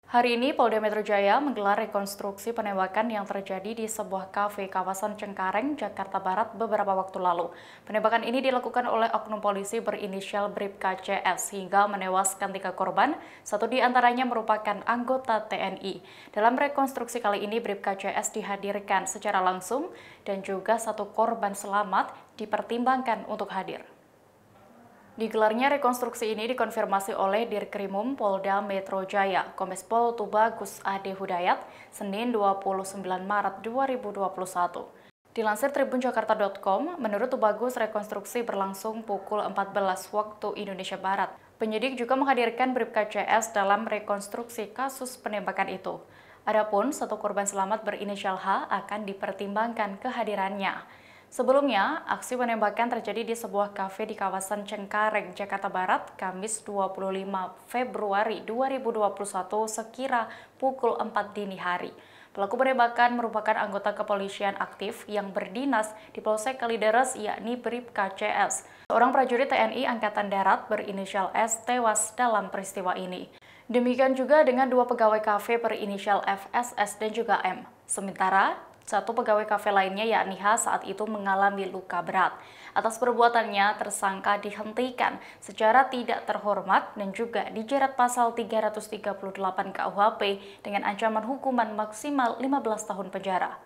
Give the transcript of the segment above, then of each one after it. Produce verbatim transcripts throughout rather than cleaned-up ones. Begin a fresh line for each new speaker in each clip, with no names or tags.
Hari ini Polda Metro Jaya menggelar rekonstruksi penembakan yang terjadi di sebuah kafe kawasan Cengkareng, Jakarta Barat beberapa waktu lalu. Penembakan ini dilakukan oleh oknum polisi berinisial Bribka C S hingga menewaskan tiga korban, satu di antaranya merupakan anggota T N I. Dalam rekonstruksi kali ini Bribka C S dihadirkan secara langsung dan juga satu korban selamat dipertimbangkan untuk hadir. Digelarnya rekonstruksi ini dikonfirmasi oleh Dirkrimum Polda Metro Jaya, Kombes Pol Tubagus Ade Hudayat, Senin dua puluh sembilan Maret dua ribu dua puluh satu. Dilansir tribun jakarta titik com, menurut Tubagus, rekonstruksi berlangsung pukul empat belas waktu Indonesia Barat. Penyidik juga menghadirkan Bribka C S dalam rekonstruksi kasus penembakan itu. Adapun satu korban selamat berinisial H akan dipertimbangkan kehadirannya. Sebelumnya, aksi penembakan terjadi di sebuah kafe di kawasan Cengkareng, Jakarta Barat, Kamis dua puluh lima Februari dua ribu dua puluh satu sekira pukul empat dini hari. Pelaku penembakan merupakan anggota kepolisian aktif yang berdinas di Polsek Kalideres, yakni Bribka C S. Seorang prajurit T N I Angkatan Darat berinisial S tewas dalam peristiwa ini. Demikian juga dengan dua pegawai kafe berinisial F S S dan juga M. Sementara satu pegawai kafe lainnya yakni H saat itu mengalami luka berat. Atas perbuatannya, tersangka dihentikan secara tidak terhormat dan juga dijerat pasal tiga ratus tiga puluh delapan K U H P dengan ancaman hukuman maksimal lima belas tahun penjara.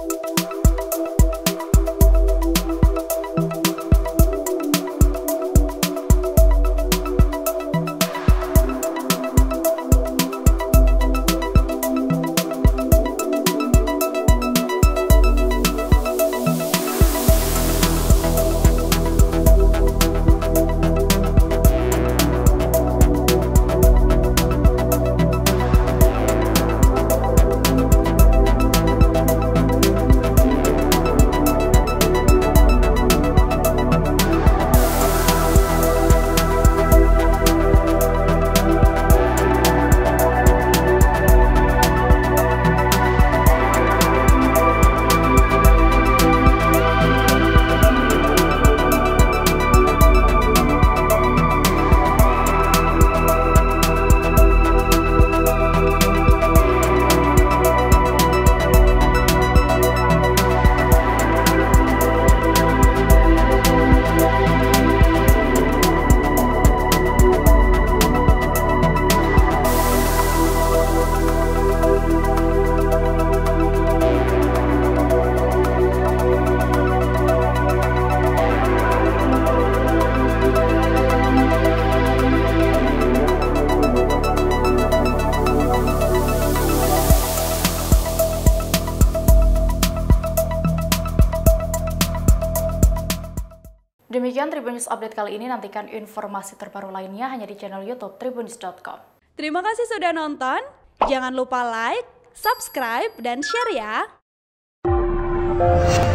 Demikian Tribun News Update kali ini, nantikan informasi terbaru lainnya hanya di channel YouTube tribunnews dot com.
Terima kasih sudah nonton, jangan lupa like, subscribe, dan share ya!